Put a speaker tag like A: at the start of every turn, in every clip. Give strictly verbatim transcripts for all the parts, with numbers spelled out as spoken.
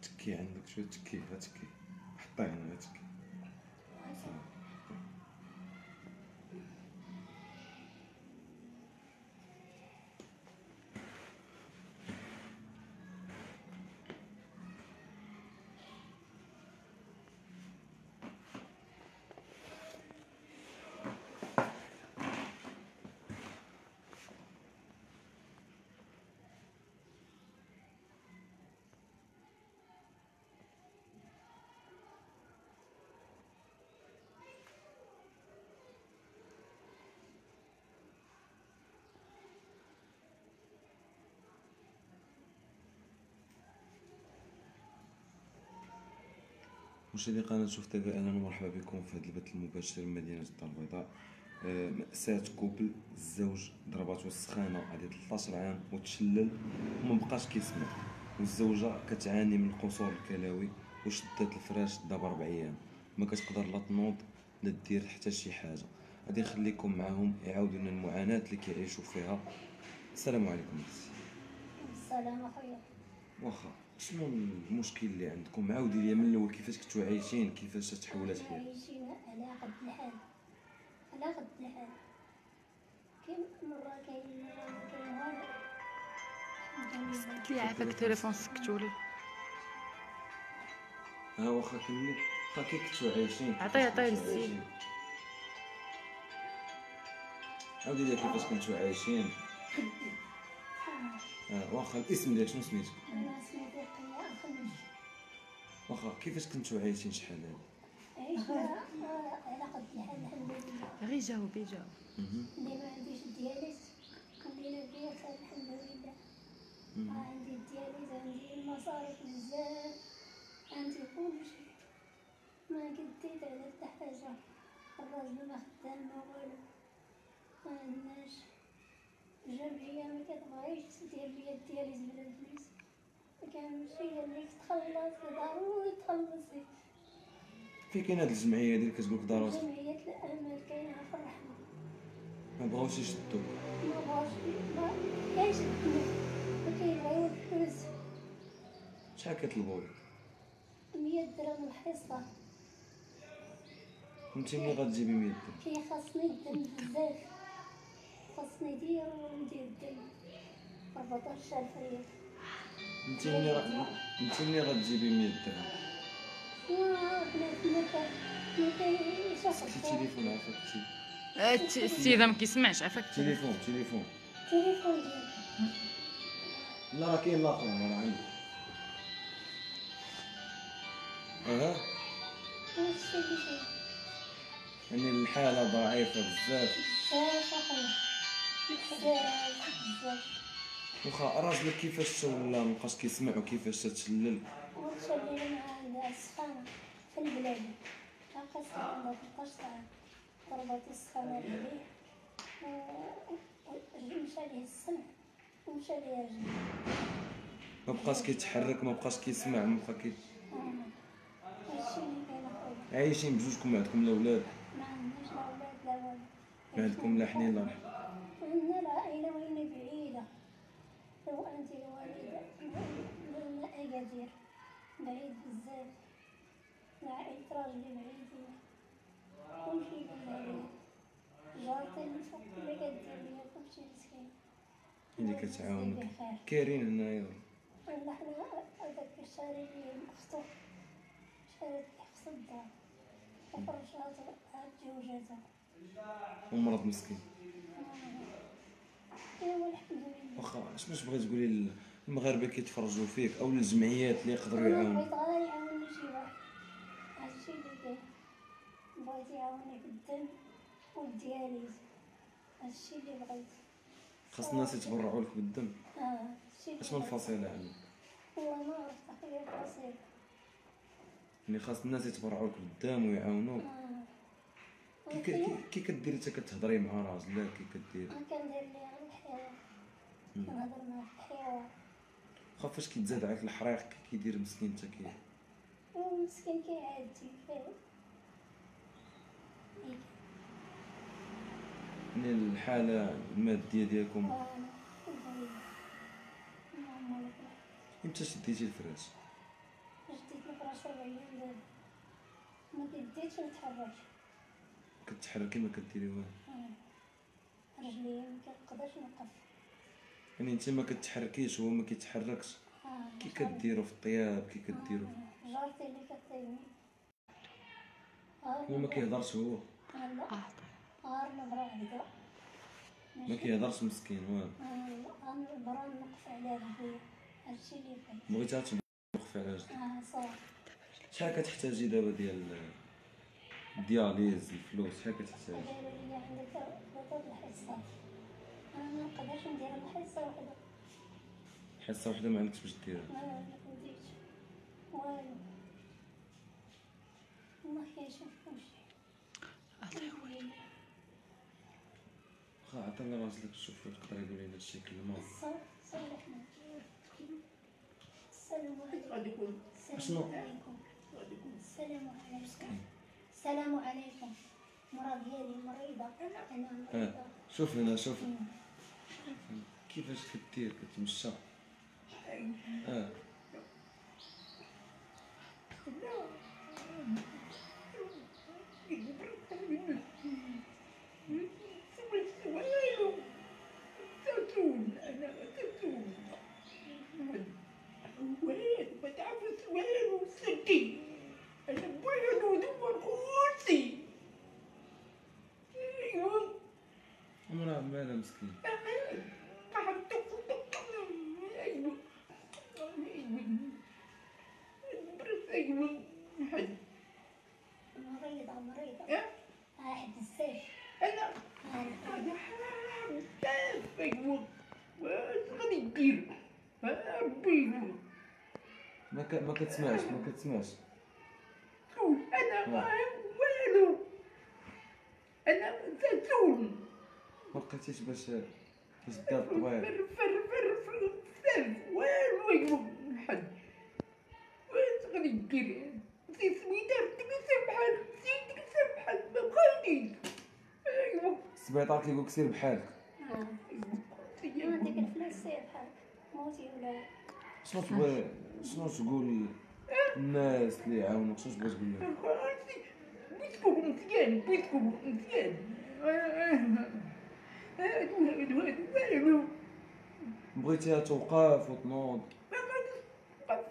A: تكي عندك شويه تكي، ها تكي حطي هنا تكي. مشاهدي قناة شوف تي في، اهلا ومرحبا بكم في هذا البث المباشر من مدينة الدار البيضاء. آه، مأساة كوبل، الزوج ضرباتو السخانة هذه ثلاثة عشر عام وتشلل ومبقاش كيسمع، والزوجة كتعاني من القصور الكلوي وشدات الفراش دابا ربع ايام، ما كتقدر لا تنوض لا دير حتى شي حاجة. غادي نخليكم معاهم يعاودوا لنا المعاناة اللي كيعيشوا فيها. السلام عليكم.
B: السلام اخويا.
A: واخا شنو المشكل اللي عندكم؟ عاودي لي من الاول كيفاش كنتو عايشين، كيفاش تحولات الحياه؟
B: عايشين على قد الحال، على قد الحال. كاين مره كاين مره ما كاين والو.
C: سكت لي عافاك التليفون سكتولي.
A: ها واخا كملي. واخا كي كنتو عايشين؟
C: عطيه عطيه للزين.
A: عاودي لي كيفاش كنتو عايشين. اه واخا الاسم ديالك شنو سميتك؟
B: انا سميتي قيا الخميس.
A: واخا كيفاش كنتو عايشين شحال هادي؟
B: عيشنا على قد الحال الحمد لله.
C: غير جاوبي جاوب.
B: اللي ما عنديش الدياليز كندير فيها الحمد لله. عندي الدياليز، عندي المصاريف بزاف، عندي كلشي، ما قديت على حتى حاجه. الراجل ما خدام ما والو، ما عندناش. الجمعيه ما كتبغيش دير ليا الدياليز بلا فلوس، كنمشي لك تخلص ضروري تخلصي.
A: فين كاين هاد الجمعيه ديال كتقول لك ضروري؟
B: جمعيه الامل كاينه في الرحمه.
A: ما بغاوش يشدوك؟
B: ما بغاوش، ما كاينش الدنيا، ما كيبغيو الفلوس.
A: شحال كيطلبوا لك؟
B: مية درهم الحصه.
A: انت ملي غتجيبي مية درهم؟
B: كي خاصني الدم بزاف، خاصني دير وندير الدم أربعطاش ألف ريال.
A: انت ملي غ... انت ملي غتجيبي مية درهم؟
B: بنات ما كان ما كاينش
A: سكتي التليفون عافاك تي.
C: السيده ما كيسمعش عافاك.
A: تليفون تليفون
B: التليفون ديالي.
A: لا راه كاين الاخر راه عندي. اها
B: هادشي اللي كاين.
A: يعني الحاله ضعيفه بزاف.
B: بزاف اخويا، بزاف بزاف.
A: واخا راجلك كيفاش تا ولا مبقاش كيسمع وكيفاش تتشلل؟
B: ومشى لينا مع السخانة في البلاد، عقصت عندها تلطاش عام، ضربات السخانة ليه ومشى ليه السمع ومشى ليه الرجل.
A: ما بقاش كيتحرك، ما بقاش كيسمع، ما بقى كي.
B: هادشي اللي كاين اخويا.
A: عايشين بجوجكم؟ ما عندكم لا ولاد؟
B: ما عندناش لا ولاد لا والو.
A: ما عندكم لا حنين لا رحم؟
B: عندنا العائلة وين بعيدة، لو أنت الوالدة من أكادير بعيد بزاف، عائلة راجلي بعيدين، كلشي بعيد عليا. جارتي من فوق اللي كدير ليا كلشي مسكين،
A: اللي كتعاونك كايرين هنايا.
B: والله حنا هداك شاري لي أختو، شاري لي خص الدار وفرشاتو عاد تزوجاتها
A: ومرض مسكين.
B: ايوا الحمد لله.
A: واخا شنو تبغي تقولي للمغاربه كيتفرجوا فيك او للجمعيات اللي يقدروا
B: انا
A: يعاونوا؟
B: بغيت غير يعاوني شي واحد، هادشي اللي كاين. بغيت يعاوني في الدم والدياليز، هادشي اللي بغيت.
A: خاص الناس يتبرعوا لك بالدم.
B: اه هادشي اللي
A: اشنو
B: بغيت.
A: الفصيله عندك؟
B: والله ما عرفت اخويا الفصيل.
A: يعني خاص الناس يتبرعوا لك بالدم ويعاونوك.
B: اه
A: كي كي كي كديري حتى كتهضري مع راجلك كي كديري؟
B: انا كندير ليها الحوار، كنهضر معاه في الحوار.
A: واخا فاش كيتزاد عليك الحريق كي كيدير مسكين حتى كي.
B: ومسكين كيعادي فيه.
A: يعني الحاله الماديه ديالكم.
B: اه الحمد لله. اللهم لك الحمد.
A: امتى شديتي الفراش؟
B: عشر ايام دابا ما كديتش نتحرك.
A: كتحركي ما كديري والو؟
B: رجلي ما كنقدرش نوقف.
A: يعني انت ما كتحركيش وهو ما كيتحركش،
B: آه،
A: كي كديروا في الطياب كي كديروا
B: آه، جارتي اللي كطيبني.
A: هو ما كيهضرش هو
B: لا غار نبرا هكذا
A: ما كيهضرش مسكين والو.
B: غنبرا نوقف على رجلي، هادشي اللي بغيت.
A: بغيتها توقفي على رجلك.
B: اه صافي.
A: شحال كتحتاجي دابا ديال الدياليز الفلوس شحال كتحتاجي؟
B: دايره ليا عندك ثلاثة الحصة، انا ما نقدرش ندير الحصة وحدة.
A: حصه وحده ما عندكش باش ديرها؟
B: ما نديرش والو، الله كيشوفكم شي.
A: واخا عطينا راجلك شوف يقدر يقول لنا شي كلمه.
B: صالحنا. السلام عليكم.
A: شنو؟
B: السلام عليكم. السلام عليكم. مرا ديالي مريضة، أنا مريضة.
A: اه شوف هنا شوف كيفاش كدير كتمشى. اه عمرها مالها مسكين.
B: مريضة مريضة. واحد بزاف.
A: ما ك... ما كتسمعش ما كتسمعش.
D: انا والو، انا زيتون
A: ما بقيتيش باش باش دار طويل.
D: فر فر فر فر فر والو حد واش غادي دير؟ سي سويدر تكسر بحال سي تكسر بحال ما بقيتيش. ايوا
A: السبيطار كيقولك سير بحالك.
B: ما عندك الفلوس سير بحالك، موتي ولا
A: شنو تبغي شنو تقول الناس اللي يعاونوك شنو تبغي تقول لهم؟
D: بيتكم مزيان بيتكم مزيان. هادو هادو هادو والو
A: بغيتيها توقف وتنوض.
D: ما غاديش تبقى.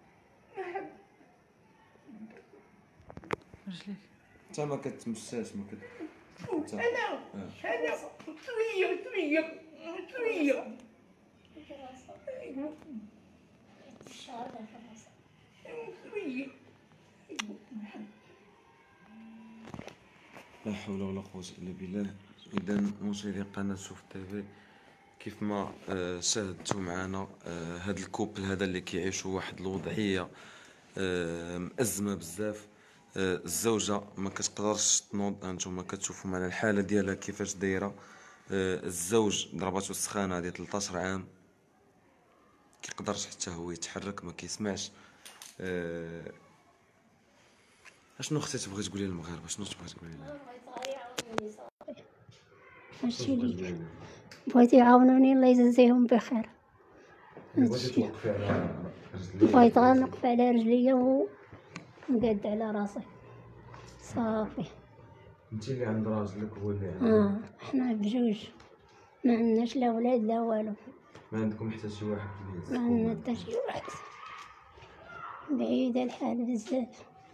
C: رجليك
A: انت ما كتمشاش ما كت انت
D: انا انا شويه شويه شويه.
B: في راسك.
D: ايوا
B: الشعر في راسك.
D: شويه.
A: لا حول ولا قوة إلا بالله. إذا مشاهدي قناة شوف تيفي كيف ما آه، شاهدتوا معنا آه، هاد الكوبل هذا اللي كيعيشوا واحد الوضعية آه، مأزمة بزاف. آه، الزوجة ما كتقدرش تنوض، هانتوما كتشوفوا معنا الحالة ديالها كيفاش دايرة. آه، الزوج ضرباتو السخانة هادي ثلاثطاش عام، كيقدرش حتى هو يتحرك ما كيسمعش. آه، اشنو اختي تبغي تقولي للمغاربة شنو تبغي تقولي لهم؟
B: بغيت غير يعاونوني صافي. هادشي اللي بغيت يعاونوني الله يجزيهم بخير. هادشي بغيت غير نوقف على رجليا ونقاد على راسي صافي.
A: انت اللي عند راجلك هو اللي عند
B: اه حنا بجوج ما عندناش لا ولاد لا والو،
A: ما عندكم حتى شي واحد اللي
B: ما عندنا حتى شي واحد، بعيدة الحال بزاف.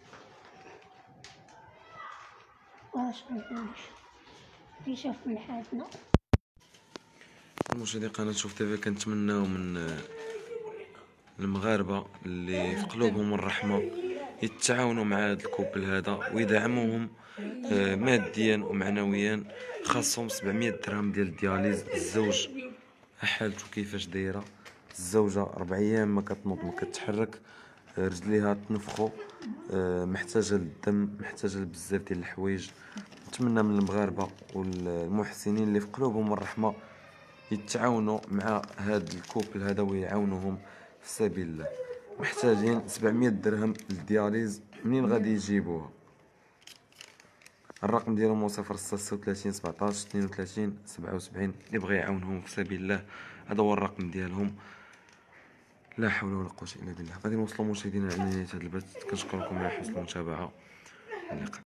B: واش نقولش يشوف من حالتنا.
A: مشاهدي قناة شوف تيفي كنتمناو من المغاربة اللي في قلوبهم الرحمة يتعاونوا مع هذا الكوبل هذا ويدعموهم آه، ماديا ومعنويا. خاصهم سبعمية درهم ديال الدياليز. الزوج حالته كيفاش دايره، الزوجه ربع ايام ما كتنوض ما كتحرك، آه، رجليها تنفخو، آه، محتاجه للدم محتاجه لبزاف ديال الحوايج. نتمنى من المغاربه والمحسنين اللي في قلوبهم الرحمه يتعاونوا مع هاد الكوبل هذا ويعاونوهم في سبيل الله. محتاجين سبعمية درهم للدياليز، منين غادي يجيبوها؟ الرقم ديالهم هو صفر ستة وثلاثين سبعطاش اثنين وثلاثين سبعة وسبعين. اللي بغى يعاونهم في سبيل الله هذا هو الرقم ديالهم. لا حول ولا قوه الا بالله. غادي نوصلوا مشاهدينا لنهايه هذا البث، كنشكركم على حسن المتابعه. اللقاء.